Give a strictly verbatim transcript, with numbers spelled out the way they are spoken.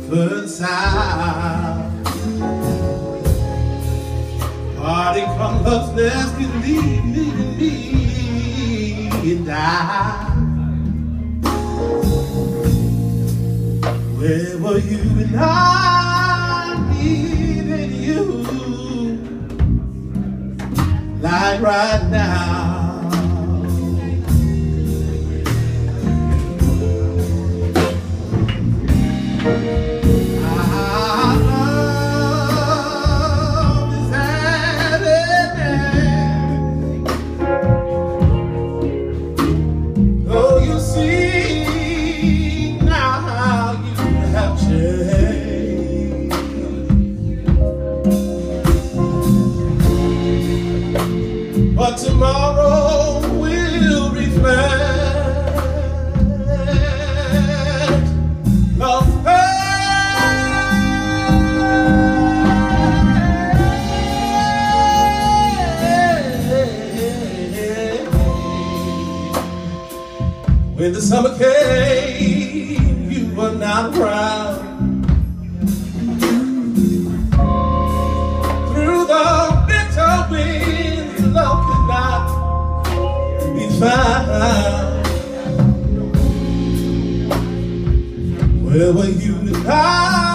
further south. Heartache from love's nest can leave me, me and die. Where were you and I needed you, like right now? But tomorrow will reflect love's pain. When the summer came, you were not around. Through the bitter winds, love could not be found. Where were you and I?